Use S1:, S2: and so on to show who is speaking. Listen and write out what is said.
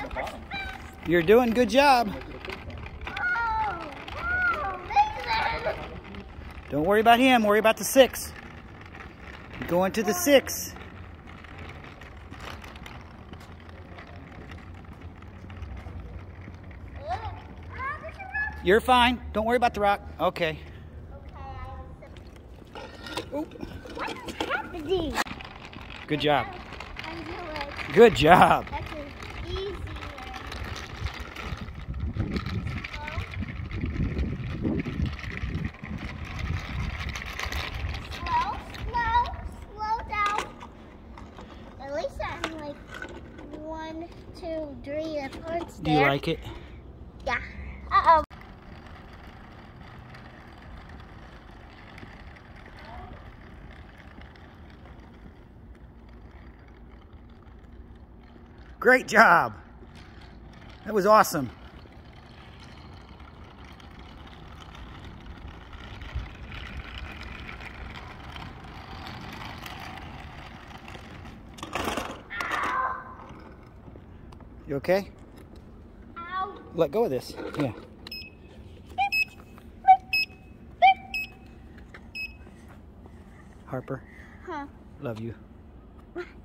S1: You're doing a good job. Don't worry about him. Worry about the 6. You're going to the 6. You're fine. Don't worry about the rock. Okay.
S2: What's happening?
S1: Good job. Good job.
S2: That's easy. Slow down. At least I'm like 1, 2, 3, and 4.
S1: Do you like it?
S2: Yeah. Uh-oh.
S1: Great job. That was awesome. You okay?
S2: Ow.
S1: Let go of this. Yeah. Harper,
S2: Huh.
S1: love you.